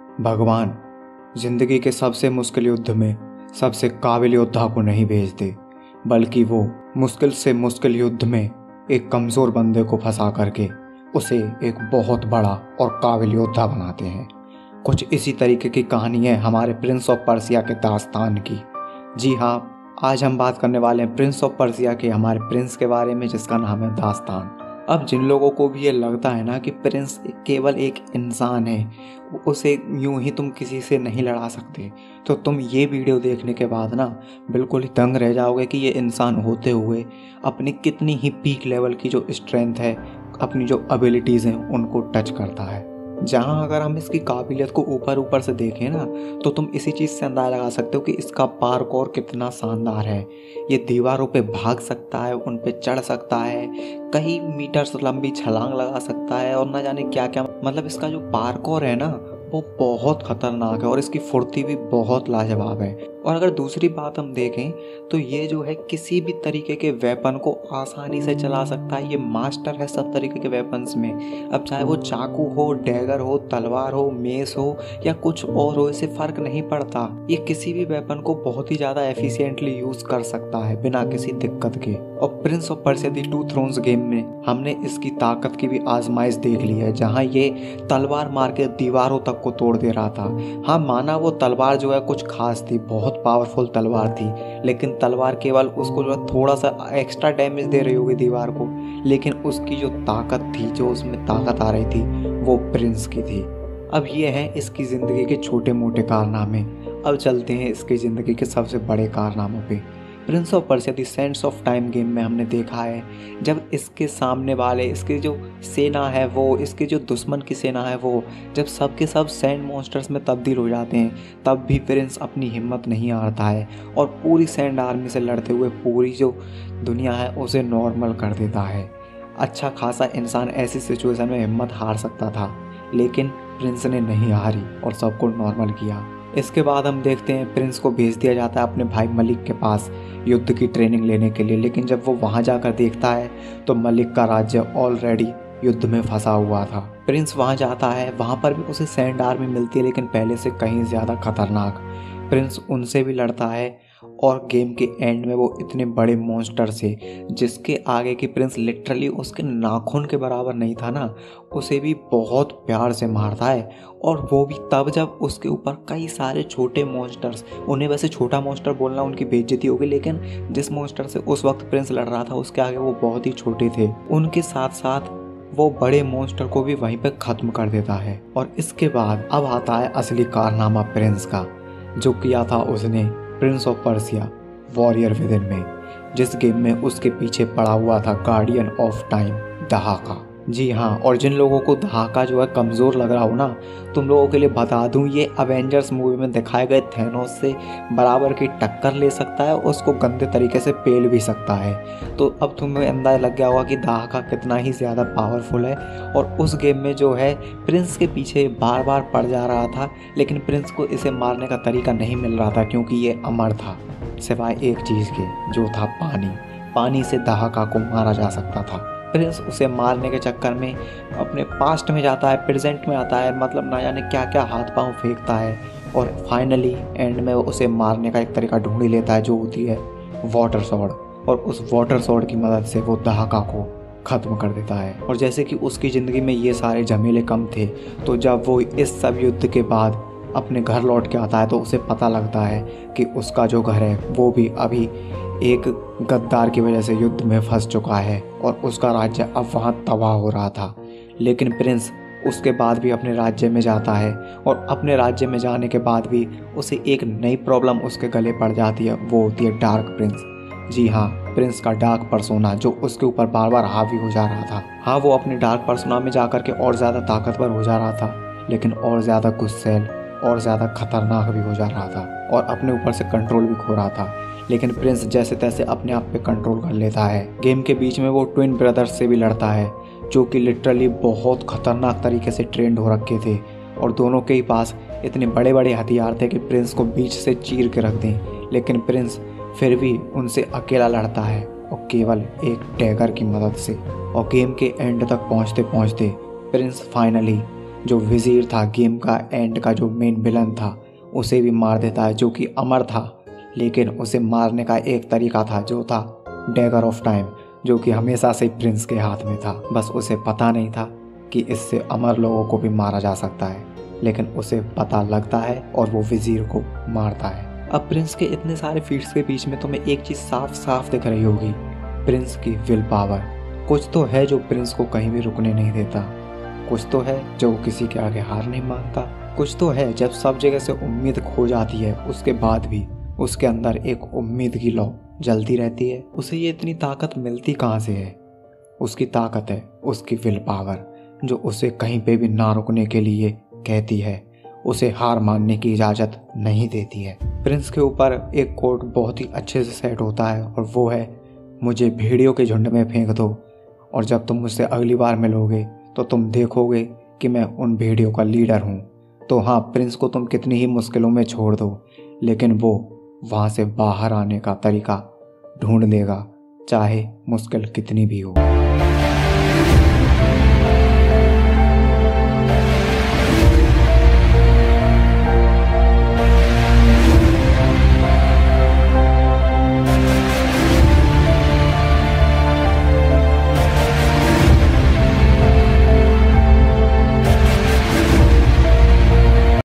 भगवान जिंदगी के सबसे मुश्किल युद्ध में सबसे काबिल योद्धा को नहीं भेजते, बल्कि वो मुश्किल से मुश्किल युद्ध में एक कमज़ोर बंदे को फंसा करके उसे एक बहुत बड़ा और काबिल योद्धा बनाते हैं। कुछ इसी तरीके की कहानी है हमारे प्रिंस ऑफ पर्सिया के दास्तान की। जी हाँ, आज हम बात करने वाले हैं प्रिंस ऑफ पर्सिया के हमारे प्रिंस के बारे में, जिसका नाम है दास्तान। अब जिन लोगों को भी ये लगता है ना कि प्रिंस केवल एक इंसान है, उसे यूं ही तुम किसी से नहीं लड़ा सकते, तो तुम ये वीडियो देखने के बाद ना बिल्कुल ही दंग रह जाओगे कि ये इंसान होते हुए अपनी कितनी ही पीक लेवल की जो स्ट्रेंथ है, अपनी जो एबिलिटीज़ हैं, उनको टच करता है। जहाँ अगर हम इसकी काबिलियत को ऊपर ऊपर से देखें ना, तो तुम इसी चीज़ से अंदाज़ा लगा सकते हो कि इसका पार्कोर कितना शानदार है। ये दीवारों पे भाग सकता है, उन पे चढ़ सकता है, कई मीटर्स लंबी छलांग लगा सकता है और ना जाने क्या क्या। मतलब इसका जो पार्कोर है ना, वो बहुत ख़तरनाक है और इसकी फुर्ती भी बहुत लाजवाब है। और अगर दूसरी बात हम देखें तो ये जो है किसी भी तरीके के वेपन को आसानी से चला सकता है। ये मास्टर है सब तरीके के वेपन्स में। अब चाहे वो चाकू हो, डैगर हो, तलवार हो, मेस हो या कुछ और हो, इसे फ़र्क नहीं पड़ता। ये किसी भी वेपन को बहुत ही ज़्यादा एफिशिएंटली यूज़ कर सकता है बिना किसी दिक्कत के। और prince of Persia the two thrones game में हमने इसकी ताकत की भी आजमाइश देख ली है, जहाँ ये तलवार मार के दीवारों तक को तोड़ दे रहा था। हाँ, माना वो तलवार जो है कुछ खास थी, बहुत पावरफुल तलवार थी, लेकिन तलवार केवल उसको जो है थोड़ा सा एक्स्ट्रा डैमेज दे रही होगी दीवार को, लेकिन उसकी जो ताकत थी, जो उसमें ताकत आ रही थी, वो प्रिंस की थी। अब ये हैं इसकी ज़िंदगी के छोटे मोटे कारनामे। अब चलते हैं इसकी ज़िंदगी के सबसे बड़े कारनामों पे। Prince of Persia the sands of time game में हमने देखा है, जब इसके सामने वाले, इसकी जो सेना है वो, इसके जो दुश्मन की सेना है वो, जब सब के सब सैंड मॉन्स्टर्स में तब्दील हो जाते हैं, तब भी प्रिंस अपनी हिम्मत नहीं हारता है और पूरी सैंड आर्मी से लड़ते हुए पूरी जो दुनिया है उसे नॉर्मल कर देता है। अच्छा खासा इंसान ऐसी सिचुएशन में हिम्मत हार सकता था, लेकिन प्रिंस ने नहीं हारी और सबको नॉर्मल किया। इसके बाद हम देखते हैं प्रिंस को भेज दिया जाता है अपने भाई मलिक के पास युद्ध की ट्रेनिंग लेने के लिए, लेकिन जब वो वहाँ जाकर देखता है तो मलिक का राज्य ऑलरेडी युद्ध में फंसा हुआ था। प्रिंस वहाँ जाता है, वहाँ पर भी उसे सैंड आर्मी मिलती है, लेकिन पहले से कहीं ज़्यादा खतरनाक। प्रिंस उनसे भी लड़ता है और गेम के एंड में वो इतने बड़े मॉन्स्टर से, जिसके आगे की प्रिंस लिटरली उसके नाखून के बराबर नहीं था ना, उसे भी बहुत प्यार से मारता है। और वो भी तब जब उसके ऊपर कई सारे छोटे मॉन्स्टर्स, उन्हें वैसे छोटा मॉन्स्टर बोलना उनकी बेइज्जती होगी, लेकिन जिस मॉन्स्टर से उस वक्त प्रिंस लड़ रहा था उसके आगे वो बहुत ही छोटे थे। उनके साथ साथ वो बड़े मॉन्स्टर को भी वहीं पे ख़त्म कर देता है। और इसके बाद अब आता है असली कारनामा प्रिंस का, जो किया था उसने prince of Persia warrior within में, जिस गेम में उसके पीछे पड़ा हुआ था गार्डियन ऑफ टाइम दहाका। जी हाँ, और जिन लोगों को दहाका जो है कमज़ोर लग रहा हो ना, तुम लोगों के लिए बता दूं, ये अवेंजर्स मूवी में दिखाए गए थैनोस से बराबर की टक्कर ले सकता है, उसको गंदे तरीके से पेल भी सकता है। तो अब तुम्हें अंदाज़ा लग गया होगा कि दहाका कितना ही ज़्यादा पावरफुल है। और उस गेम में जो है प्रिंस के पीछे बार बार पड़ जा रहा था, लेकिन प्रिंस को इसे मारने का तरीका नहीं मिल रहा था, क्योंकि ये अमर था सिवाय एक चीज़ के, जो था पानी। पानी से दहाका को मारा जा सकता था। प्रिंस उसे मारने के चक्कर में अपने पास्ट में जाता है, प्रेजेंट में आता है, मतलब ना जाने क्या क्या हाथ पांव फेंकता है, और फाइनली एंड में वो उसे मारने का एक तरीका ढूंढ ही लेता है, जो होती है वाटर सॉर्ड। और उस वाटर सॉर्ड की मदद से वो दहाका को ख़त्म कर देता है। और जैसे कि उसकी ज़िंदगी में ये सारे झमेले कम थे, तो जब वो इस सब युद्ध के बाद अपने घर लौट के आता है तो उसे पता लगता है कि उसका जो घर है वो भी अभी एक गद्दार की वजह से युद्ध में फंस चुका है और उसका राज्य अब वहाँ तबाह हो रहा था। लेकिन प्रिंस उसके बाद भी अपने राज्य में जाता है, और अपने राज्य में जाने के बाद भी उसे एक नई प्रॉब्लम उसके गले पड़ जाती है, वो होती है डार्क प्रिंस। जी हाँ, प्रिंस का डार्क पर्सोना जो उसके ऊपर बार बार हावी हो जा रहा था। हाँ, वो अपने डार्क पर्सोना में जाकर के और ज़्यादा ताकतवर हो जा रहा था, लेकिन और ज़्यादा गुस्सैल और ज़्यादा खतरनाक भी हो जा रहा था, और अपने ऊपर से कंट्रोल भी खो रहा था। लेकिन प्रिंस जैसे तैसे अपने आप पे कंट्रोल कर लेता है। गेम के बीच में वो ट्विन ब्रदर्स से भी लड़ता है, जो कि लिटरली बहुत खतरनाक तरीके से ट्रेंड हो रखे थे, और दोनों के ही पास इतने बड़े बड़े हथियार थे कि प्रिंस को बीच से चीर के रख दें। लेकिन प्रिंस फिर भी उनसे अकेला लड़ता है, और केवल एक डैगर की मदद से। और गेम के एंड तक पहुँचते पहुँचते प्रिंस फाइनली जो वजीर था, गेम का एंड का जो मेन विलन था, उसे भी मार देता है, जो कि अमर था। लेकिन उसे मारने का एक तरीका था, जो था डैगर ऑफ टाइम, जो कि हमेशा से प्रिंस के हाथ में था। बस उसे पता नहीं था कि इससे अमर लोगों को भी मारा जा सकता है, लेकिन उसे पता लगता है और वो वजीर को मारता है। अब प्रिंस के इतने सारे फीट्स के बीच में तुम्हें एक चीज़ साफ साफ दिख रही होगी, प्रिंस की विल पावर। कुछ तो है जो प्रिंस को कहीं भी रुकने नहीं देता, कुछ तो है जो किसी के आगे हार नहीं मानता, कुछ तो है जब सब जगह से उम्मीद खो जाती है उसके बाद भी उसके अंदर एक उम्मीद की लौ जलती रहती है। उसे ये इतनी ताकत मिलती कहाँ से है? उसकी ताकत है उसकी विल पावर, जो उसे कहीं पे भी ना रुकने के लिए कहती है, उसे हार मानने की इजाज़त नहीं देती है। प्रिंस के ऊपर एक कोट बहुत ही अच्छे से सेट होता है और वो है, मुझे भेड़ियों के झुंड में फेंक दो और जब तुम मुझसे अगली बार मिलोगे तो तुम देखोगे कि मैं उन भेड़ियों का लीडर हूँ। तो हाँ, प्रिंस को तुम कितनी ही मुश्किलों में छोड़ दो, लेकिन वो वहाँ से बाहर आने का तरीका ढूंढ लेगा, चाहे मुश्किल कितनी भी हो।